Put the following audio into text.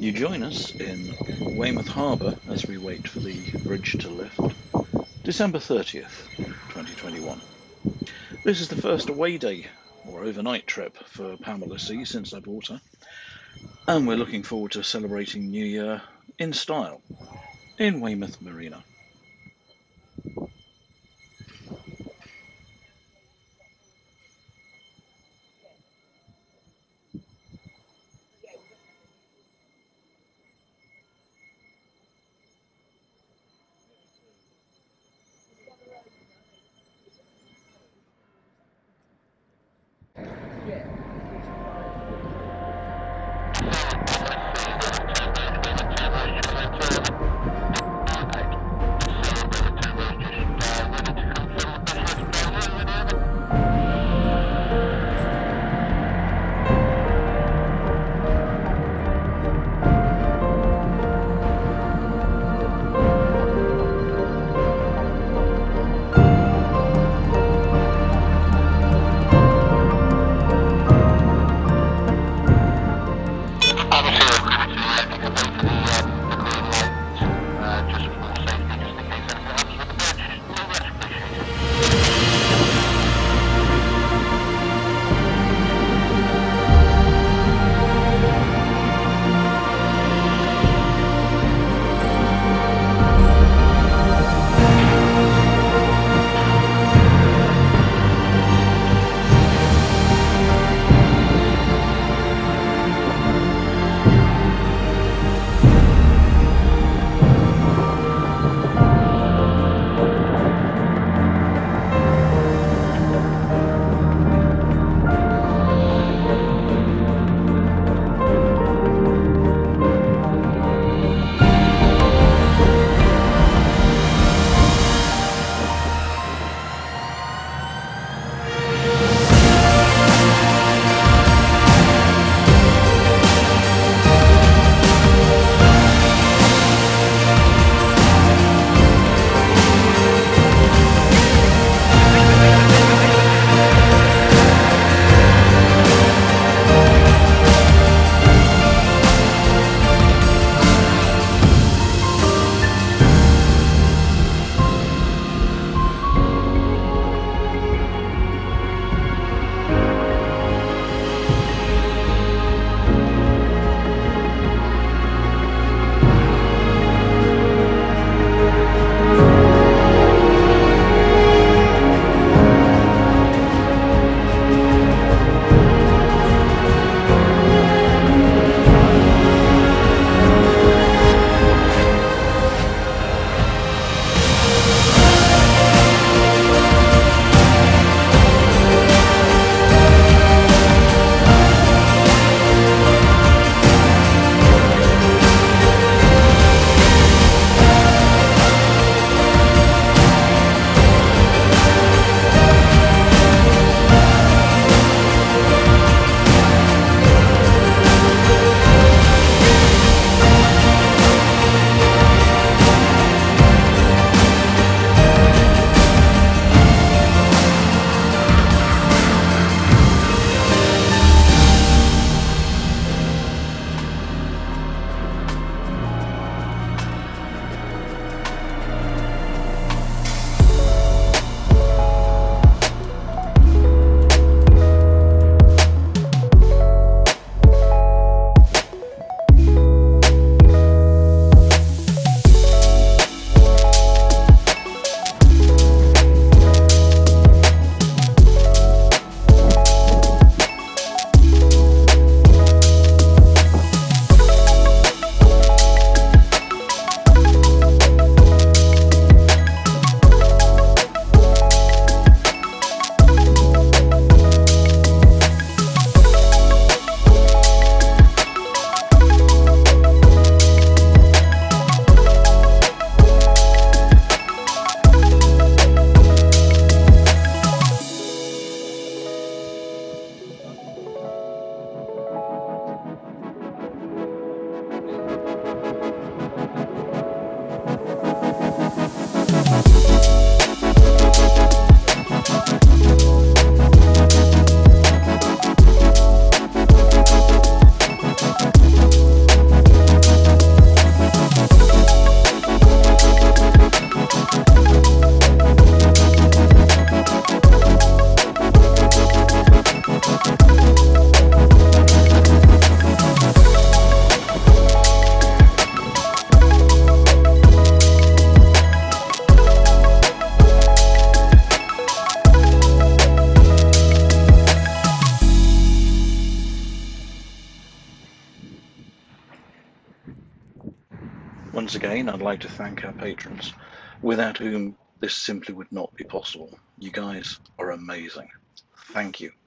You join us in Weymouth Harbour as we wait for the bridge to lift. December 30th, 2021. This is the first away day or overnight trip for Pamela C since I bought her, and we're looking forward to celebrating New Year in style in Weymouth Marina. Once again, I'd like to thank our patrons, without whom this simply would not be possible. You guys are amazing. Thank you.